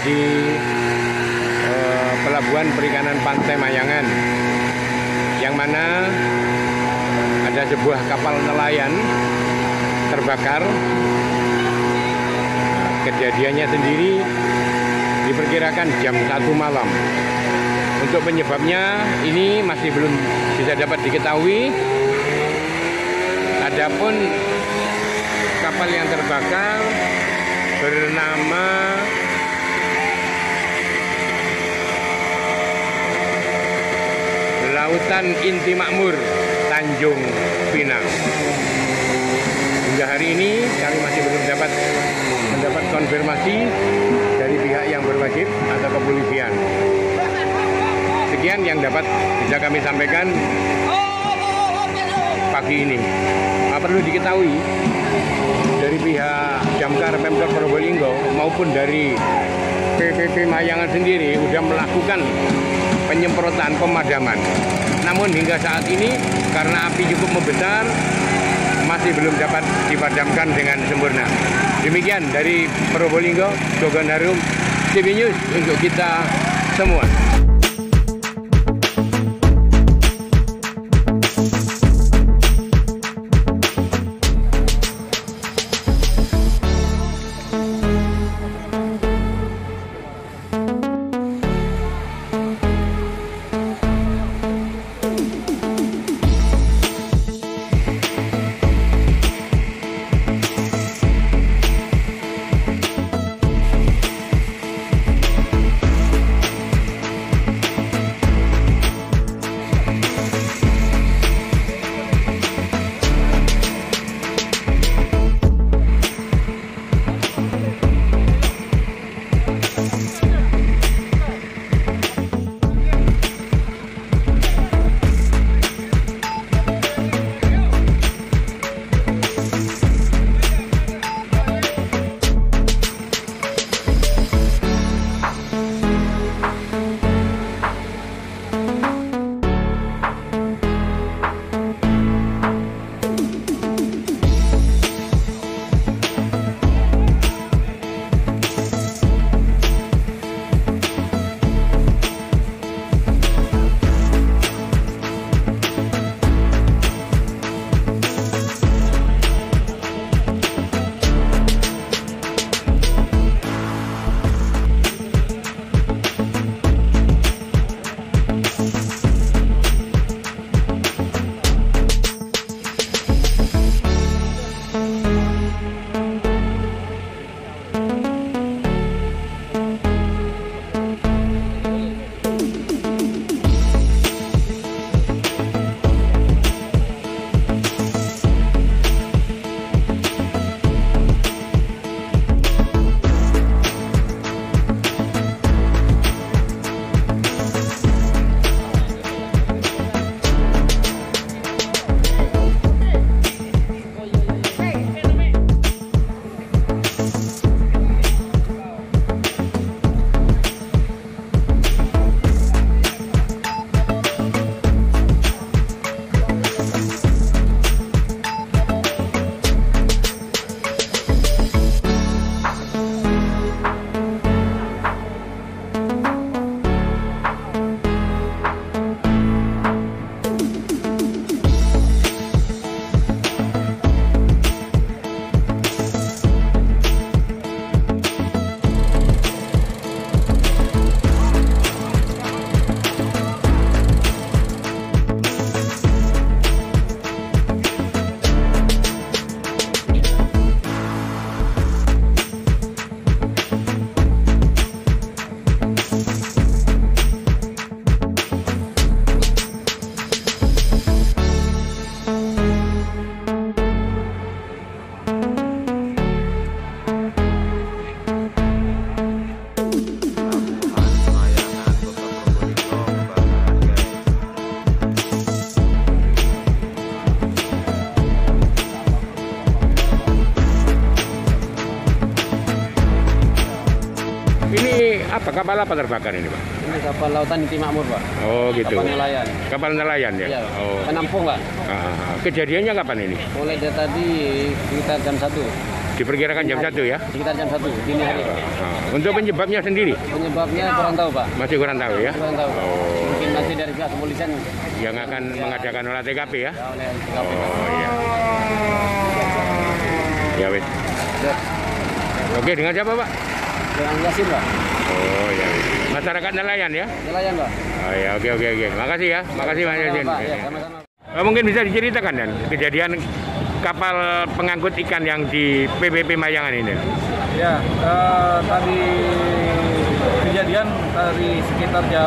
di Pelabuhan Perikanan Pantai Mayangan, yang mana ada sebuah kapal nelayan terbakar. Kejadiannya sendiri diperkirakan jam 1 malam. Untuk penyebabnya ini masih belum bisa dapat diketahui. Adapun kapal yang terbakar bernama Lautan Inti Makmur Tanjung Pinang. Hingga hari ini kami masih belum mendapat konfirmasi dari pihak yang berwajib atau kepolisian. Sekian yang dapat bisa kami sampaikan pagi ini. Perlu diketahui dari pihak Damkar Pemkot Probolinggo maupun dari PPP Mayangan sendiri sudah melakukan penyemprotan pemadaman. Namun hingga saat ini karena api cukup membesar masih belum dapat dipadamkan dengan sempurna. Demikian dari Probolinggo, Gogon Harum, TV News untuk kita semua. Apa kapal apa terbakar ini, Pak? Ini kapal Lautan Inti Makmur, Pak. Oh, gitu. Kapal nelayan. Kapal nelayan ya? Iya, oh. penampung, Pak. Kejadiannya kapan ini? Mulai dari tadi sekitar jam 1. Diperkirakan jam 1 ya? Sekitar jam 1 dini hari. Untuk penyebabnya sendiri? Penyebabnya kurang tahu, Pak. Masih kurang tahu ya? Kurang tahu. Mungkin masih dari pihak kepolisian Yang akan mengadakan olah TKP ya? ya, oleh TKP. Oh iya. Ya wis. Ya. Oke, dengan siapa Pak? Dengan Yasin, Pak. Oh ya wis. Masyarakat nelayan ya? Nelayan, Pak. Oh ya, oke. Makasih ya. Makasih Mas Yasin. Pak. Ya, sama-sama. Mungkin bisa diceritakan dan kejadian kapal pengangkut ikan yang di PPP Mayangan ini. Ya, tadi kejadian dari sekitar jam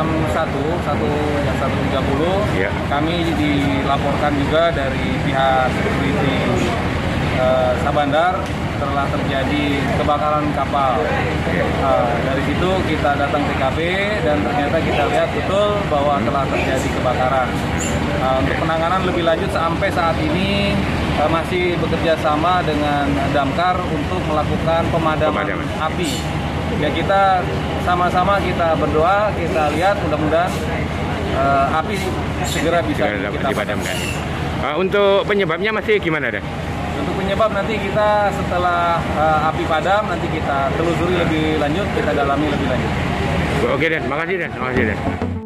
1.30 Ya. kami dilaporkan juga dari pihak security Sabandar telah terjadi kebakaran kapal. Dari situ kita datang TKP dan ternyata kita lihat betul bahwa telah terjadi kebakaran. Untuk penanganan lebih lanjut sampai saat ini masih bekerja sama dengan damkar untuk melakukan pemadaman api. Ya kita sama-sama kita berdoa, kita lihat mudah-mudahan api segera bisa kita padamkan. Untuk penyebabnya masih gimana deh? Untuk penyebab nanti kita setelah api padam nanti kita telusuri lebih lanjut, kita dalami lebih lanjut. Oke deh, makasih deh.